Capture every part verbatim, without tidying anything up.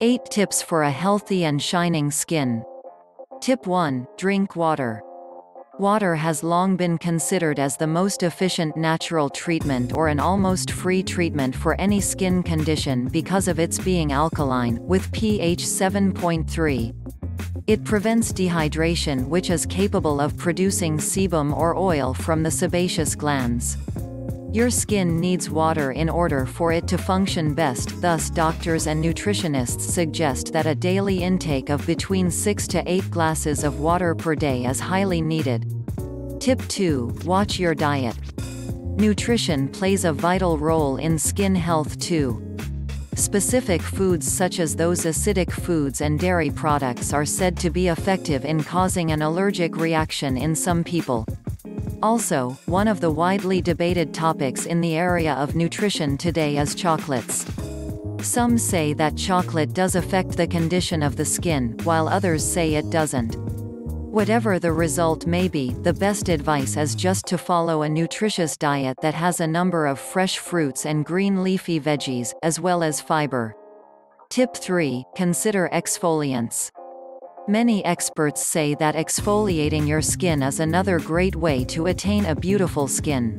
eight Tips for a healthy and shining skin. Tip one. Drink water. Water has long been considered as the most efficient natural treatment or an almost free treatment for any skin condition because of its being alkaline, with pH seven point three. It prevents dehydration, which is capable of producing sebum or oil from the sebaceous glands. Your skin needs water in order for it to function best, thus doctors and nutritionists suggest that a daily intake of between six to eight glasses of water per day is highly needed. Tip two. Watch your diet. Nutrition plays a vital role in skin health too. Specific foods such as those acidic foods and dairy products are said to be effective in causing an allergic reaction in some people. Also, one of the widely debated topics in the area of nutrition today is chocolates. Some say that chocolate does affect the condition of the skin, while others say it doesn't. Whatever the result may be, the best advice is just to follow a nutritious diet that has a number of fresh fruits and green leafy veggies, as well as fiber. Tip three. Consider exfoliants. Many experts say that exfoliating your skin is another great way to attain a beautiful skin.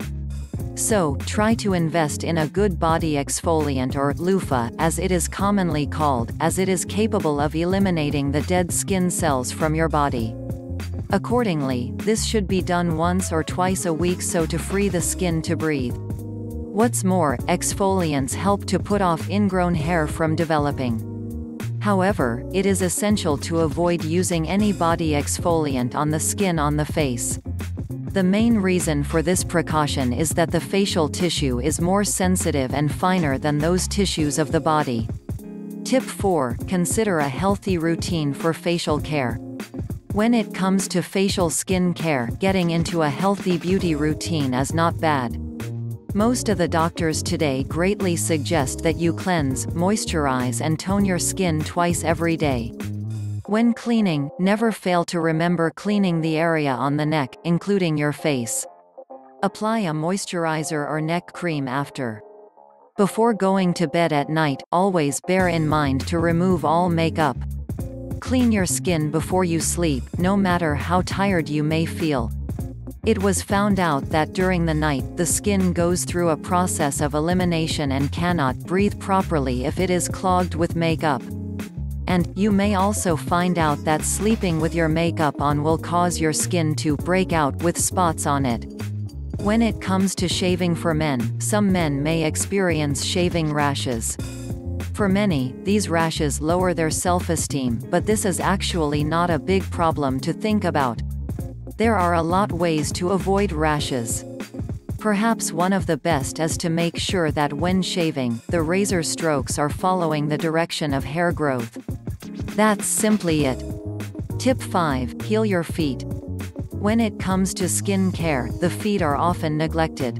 So, try to invest in a good body exfoliant, or loofah, as it is commonly called, as it is capable of eliminating the dead skin cells from your body. Accordingly, this should be done once or twice a week so to free the skin to breathe. What's more, exfoliants help to put off ingrown hair from developing. However, it is essential to avoid using any body exfoliant on the skin on the face. The main reason for this precaution is that the facial tissue is more sensitive and finer than those tissues of the body. Tip four. Consider a healthy routine for facial care. When it comes to facial skin care, getting into a healthy beauty routine is not bad. Most of the doctors today greatly suggest that you cleanse, moisturize and tone your skin twice every day. When cleaning, never fail to remember cleaning the area on the neck, including your face. Apply a moisturizer or neck cream after. Before going to bed at night, always bear in mind to remove all makeup. Clean your skin before you sleep, no matter how tired you may feel. It was found out that during the night, the skin goes through a process of elimination and cannot breathe properly if it is clogged with makeup. And, you may also find out that sleeping with your makeup on will cause your skin to break out with spots on it. When it comes to shaving for men, some men may experience shaving rashes. For many, these rashes lower their self-esteem, but this is actually not a big problem to think about. There are a lot ways to avoid rashes. Perhaps one of the best is to make sure that when shaving, the razor strokes are following the direction of hair growth. That's simply it. Tip five. Heal your feet. When it comes to skin care, the feet are often neglected.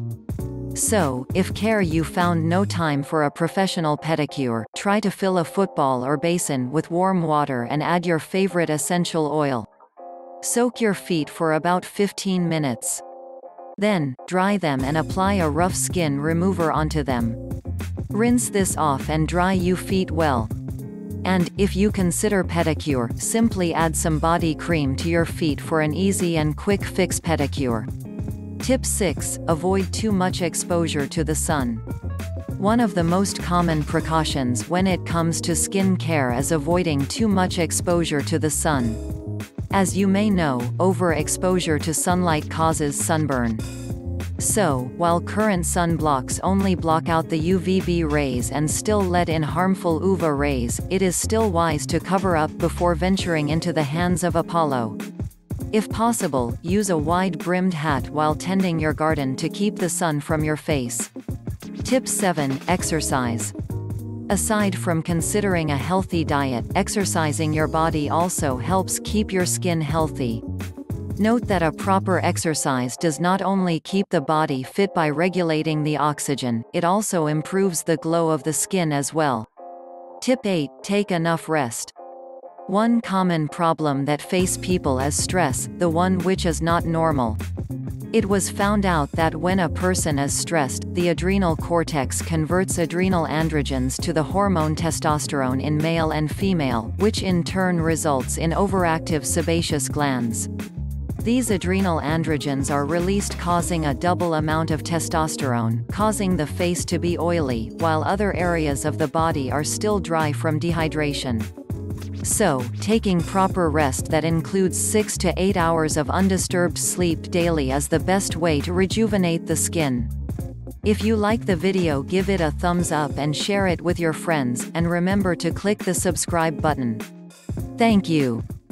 So, if care you found no time for a professional pedicure, try to fill a football or basin with warm water and add your favorite essential oil. Soak your feet for about fifteen minutes. Then, dry them and apply a rough skin remover onto them. Rinse this off and dry your feet well. And, if you consider pedicure, simply add some body cream to your feet for an easy and quick fix pedicure. Tip six. Avoid too much exposure to the sun. One of the most common precautions when it comes to skin care is avoiding too much exposure to the sun. As you may know, overexposure to sunlight causes sunburn. So, while current sunblocks only block out the U V B rays and still let in harmful U V A rays, it is still wise to cover up before venturing into the hands of Apollo. If possible, use a wide-brimmed hat while tending your garden to keep the sun from your face. Tip seven. Exercise. Aside from considering a healthy diet, exercising your body also helps keep your skin healthy. Note that a proper exercise does not only keep the body fit by regulating the oxygen, it also improves the glow of the skin as well. Tip eight. Take enough rest. One common problem that face people is stress, the one which is not normal. It was found out that when a person is stressed, the adrenal cortex converts adrenal androgens to the hormone testosterone in male and female, which in turn results in overactive sebaceous glands. These adrenal androgens are released, causing a double amount of testosterone, causing the face to be oily, while other areas of the body are still dry from dehydration. So, taking proper rest that includes six to eight hours of undisturbed sleep daily is the best way to rejuvenate the skin. If you like the video, give it a thumbs up and share it with your friends, and remember to click the subscribe button. Thank you.